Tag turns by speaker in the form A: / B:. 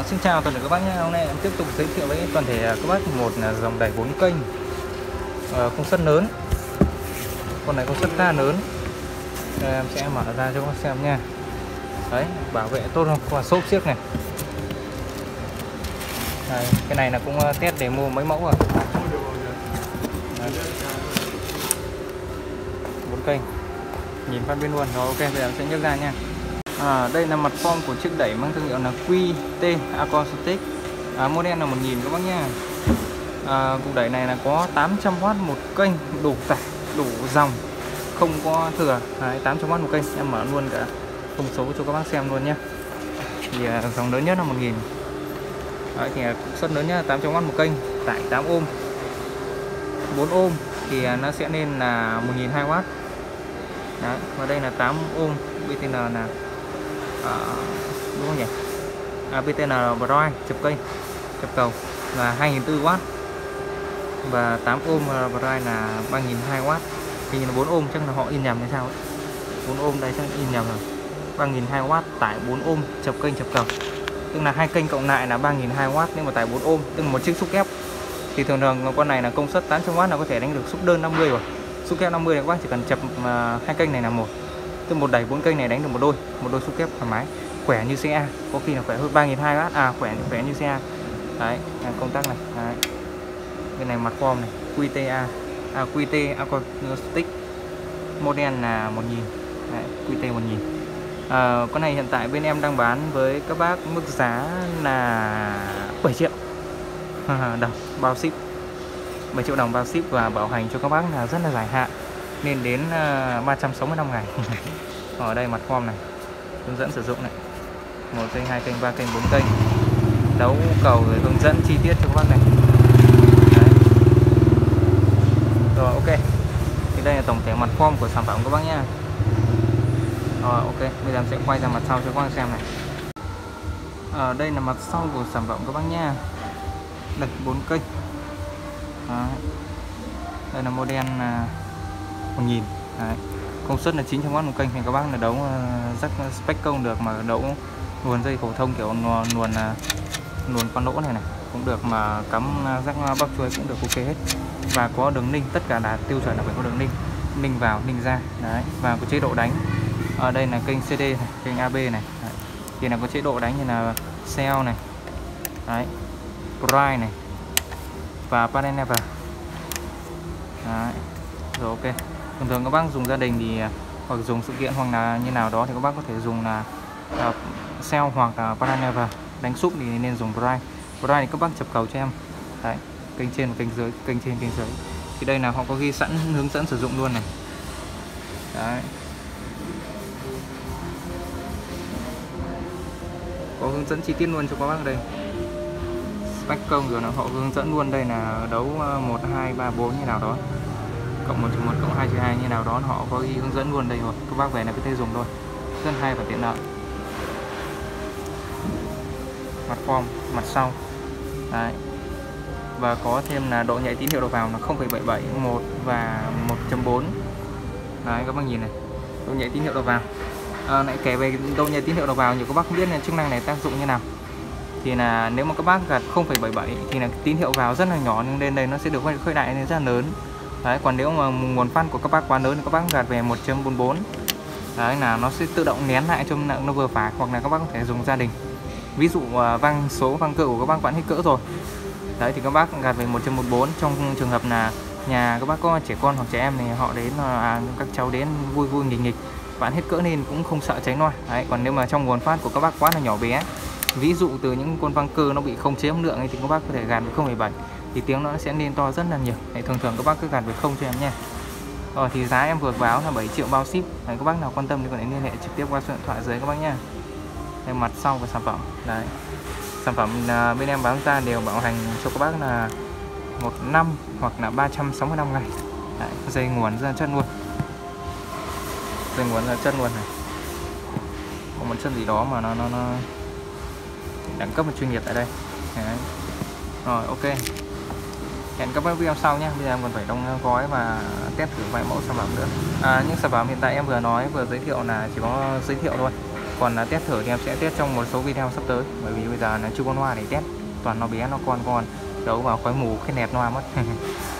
A: Xin chào toàn thể các bác nhé. Hôm nay em tiếp tục giới thiệu với toàn thể các bác một là dòng đẩy 4 kênh công suất lớn. Con này công suất khá lớn. Đây, em sẽ mở ra cho các bác xem nha. Đấy, bảo vệ tốt không? Qua xốp xiếc này. Đây, cái này là cũng test để mua mấy mẫu rồi. Đấy. 4 kênh. Nhìn phát bên luôn. Rồi ok, bây giờ em sẽ nhấc ra nha. Đây là mặt form của chiếc đẩy mang thương hiệu là QT Acoustic, model là 1000 các bác nha. Cục đẩy này là có 800W một kênh, đủ tải, đủ dòng, không có thừa. 800W một kênh, em mở luôn cả thông số cho các bác xem luôn nhé. Thì dòng lớn nhất là 1000. Đấy, thì suất lớn nhất là 800W một kênh, tải 8 ohm. 4 ohm thì nó sẽ lên là 1002W. Đấy, và đây là 8 ohm, BTN là đúng không nhỉ? BTN là Bright chập kênh, chập cầu là 2004W, và 8 ohm Bright là 3002W. Thì là 4 ohm chắc là họ in nhầm hay sao ấy. 4 ohm đây chắc in nhầm rồi. 3002W tải 4 ohm chập kênh chập cầu. Tức là hai kênh cộng lại là 3002W, nhưng mà tải 4 ohm, tức là một chiếc xúc ép. Thì thường thường con này là công suất 800W là có thể đánh được xúc đơn 50 rồi. Xúc ép 50 này các bác chỉ cần chập hai kênh này là một. Tức một đẩy 4 kênh này đánh được một đôi xúc ép thoải mái, khỏe như xe A, có khi là khỏe hơn 3002W, khỏe như xe A. Đấy, công tắc này. Đấy. Bên này mặt form này, QT Acoustic, model là 1000. Đấy, QT 1000. Con này hiện tại bên em đang bán với các bác mức giá là 7 triệu đồng bao ship. 7 triệu đồng bao ship và bảo hành cho các bác là rất là dài hạn, nên đến 365 ngày. Ở đây mặt form này, hướng dẫn sử dụng này, 1 kênh, 2 kênh, 3 kênh, 4 kênh, đấu cầu rồi hướng dẫn chi tiết cho các bác này. Đấy. Rồi ok, thì đây là tổng thể mặt form của sản phẩm các bác nhá. Rồi ok, bây giờ em sẽ quay ra mặt sau cho các bác xem này. Đây là mặt sau của sản phẩm các bác nha. Đây 4 kênh. Đây là model 1000. Đấy. Công suất là 900W một kênh, thì các bác là đấu rắc spec công được, mà đấu luồn dây phổ thông kiểu luồn con lỗ này cũng được, mà cắm rắc bắp chuối cũng được ok hết. Và có đường ninh, tất cả là tiêu chuẩn là phải có đường ninh vào ninh ra. Đấy. Và có chế độ đánh. Ở đây là kênh CD này, kênh AB này. Đấy. Thì là có chế độ đánh như là cell này, đấy, Bright này và panel never. Đấy. Rồi ok. Thường thường các bác dùng gia đình thì hoặc dùng sự kiện hoặc là như nào đó thì các bác có thể dùng là cell hoặc là panel never. Đánh súp thì nên dùng Bright. Bright thì các bác chập cầu cho em. Đấy, kênh trên và kênh dưới, kênh trên kênh dưới. Thì đây là họ có ghi sẵn hướng dẫn sử dụng luôn này. Đấy. Có hướng dẫn chi tiết luôn cho các bác đây. Spec công rồi nó họ hướng dẫn luôn, đây là đấu 1 2 3 4 như nào đó, cộng 1/1 cộng 2/2 như nào đó, họ có ghi hướng dẫn luôn đây rồi. Các bác về là cứ thế dùng thôi, rất hay và tiện lợi. Mặt form mặt sau. Đấy. Và có thêm là độ nhạy tín hiệu đầu vào là 0,77, 1 và 1.4. Đấy, các bác nhìn này, độ nhạy tín hiệu đầu vào. Lại kể về độ nhạy tín hiệu đầu vào, nhiều các bác không biết là chức năng này tác dụng như nào. Thì là nếu mà các bác gạt 0,77 thì là tín hiệu vào rất là nhỏ, nhưng lên đây nó sẽ được khuếch đại lên rất là lớn. Đấy, còn nếu mà nguồn phát của các bác quá lớn thì các bác gạt về 1.44. Đấy, là nó sẽ tự động nén lại cho nó vừa phải, hoặc là các bác có thể dùng gia đình. Ví dụ số vang cỡ của các bác vẫn hết cỡ rồi. Đấy, thì các bác gạt về 1.14. Trong trường hợp là nhà các bác có trẻ con hoặc trẻ em thì họ đến các cháu đến vui nghịch bạn hết cỡ nên cũng không sợ cháy loa. Đấy, còn nếu mà trong nguồn phát của các bác quá là nhỏ bé, ví dụ từ những con vang cơ nó bị không chế âm lượng ấy, thì các bác có thể gạt về 0,7 thì tiếng nó sẽ lên to rất là nhiều. Đấy, thường các bác cứ gạt về 0 cho em nha. Rồi thì giá em vừa báo là 7 triệu bao ship. Đấy, các bác nào quan tâm thì có thể liên hệ trực tiếp qua số điện thoại dưới các bác nha. Đây mặt sau của sản phẩm. Đấy. Sản phẩm bên em bán ra đều bảo hành cho các bác là 1 năm hoặc là 365 ngày. Đấy, dây nguồn ra chân luôn. Dây nguồn ra chân luôn này. Có một chân gì đó mà nó đẳng cấp và chuyên nghiệp tại đây. Đấy. Rồi ok. Hẹn các bác video sau nhé. Bây giờ em còn phải đóng gói và test thử vài mẫu sản phẩm nữa. Những sản phẩm hiện tại em vừa nói vừa giới thiệu là chỉ có giới thiệu thôi. Còn test thử thì em sẽ test trong một số video sắp tới, bởi vì bây giờ là chưa có loa để test, toàn nó bé nó con đấu vào khói mù cái nẹt loa mất.